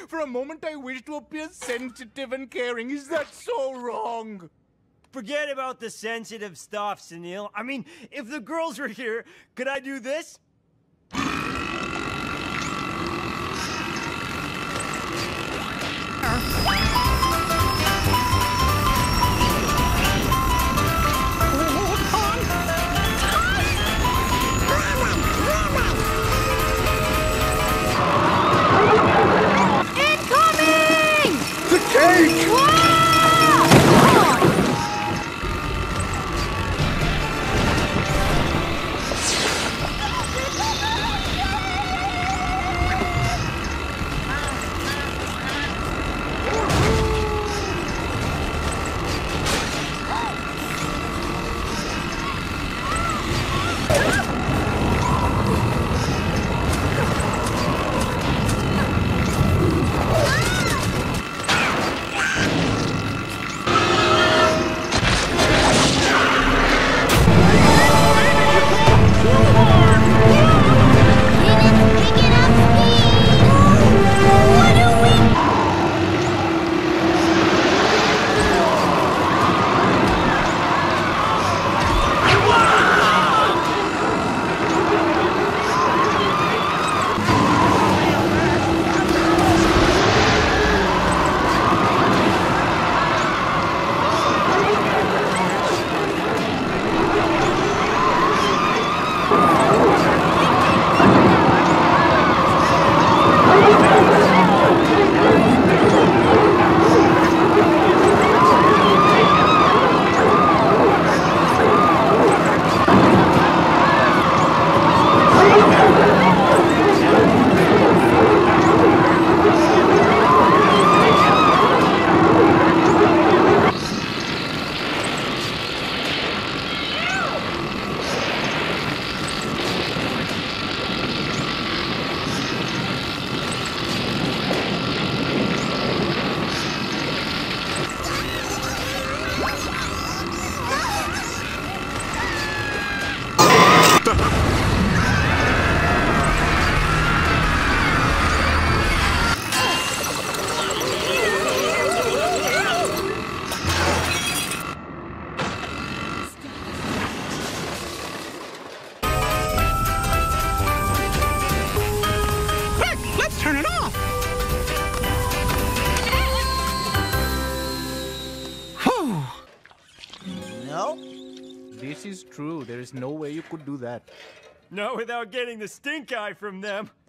For a moment I wish to appear sensitive and caring. Is that so wrong? Forget about the sensitive stuff, Sunil. I mean, if the girls were here, could I do this? This is true. There is no way you could do that. Not without getting the stink eye from them.